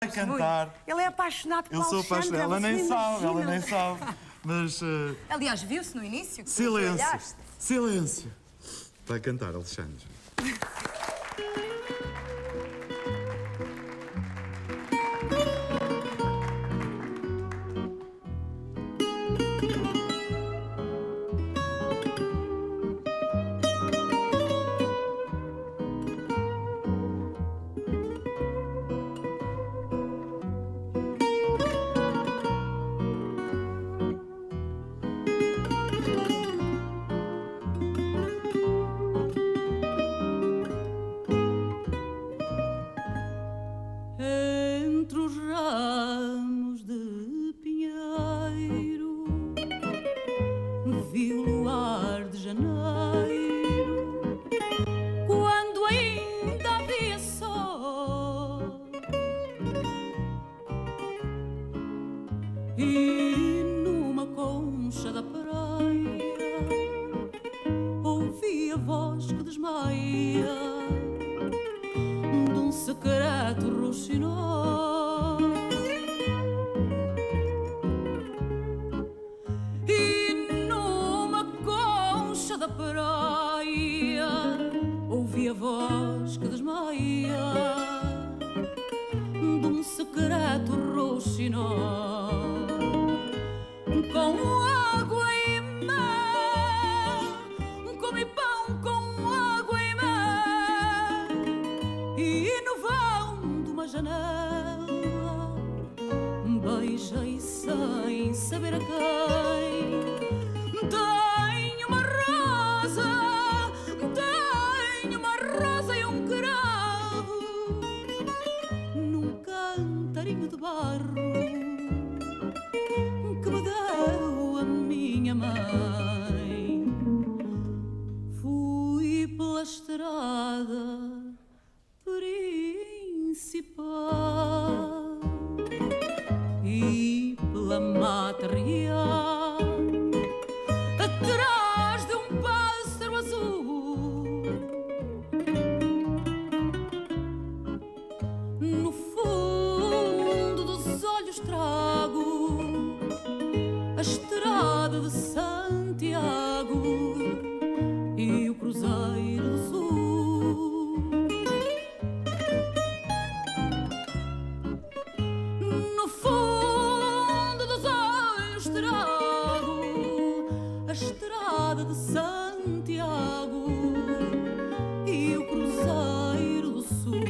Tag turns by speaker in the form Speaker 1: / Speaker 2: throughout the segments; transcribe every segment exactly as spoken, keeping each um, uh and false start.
Speaker 1: cantar.
Speaker 2: Muito. Ele é apaixonado por
Speaker 1: Eu sou
Speaker 2: Alexandre.
Speaker 1: apaixonado. Ela nem sabe, ela
Speaker 2: imagina.
Speaker 1: nem sabe. Mas. Uh...
Speaker 2: Aliás, viu-se no início que
Speaker 1: Silêncio.
Speaker 2: tu olhaste.
Speaker 1: Silêncio. Vai cantar, Alexandre.
Speaker 3: Entre os ramos de pinheiro vi o luar de janeiro, quando ainda havia sol, e numa concha da praia ouvi a voz que desmaia de um secreto rouxinol. E numa concha da praia ouvi a voz que desmaia de um secreto rouxinol. Com água e mel, comi pão com água e mel, e no vão de uma janela beijei sem saber a quem. Tenho uma rosa, tenho uma rosa e um cravo num cantarinho de barro que me deu a minha mãe. Fui pela estrada principal e pela mata real, atrás de um pássaro azul, no fundo dos olhos trago a estrada de Santiago e o Cruzeiro do Sul. No fundo dos olhos trago a estrada de Santiago e o Cruzeiro do Sul.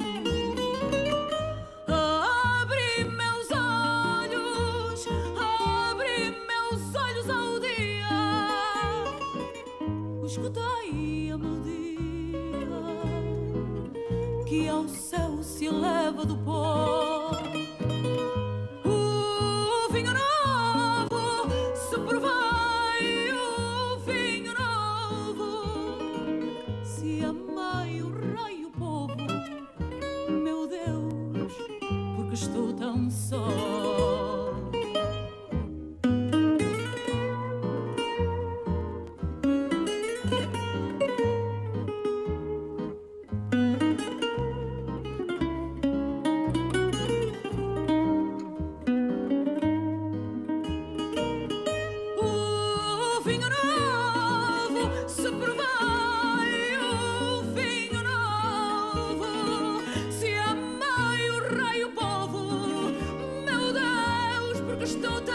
Speaker 3: Abri meus olhos, abri meus olhos ao dia, escutei a melodia que ao céu se eleva do pó. O vinho novo, se provei o vinho novo, se amei o rei e o povo, meu Deus, porque estou tão só. O vinho novo, se provei o vinho novo, se amei o rei e o povo, meu Deus, porque estou tão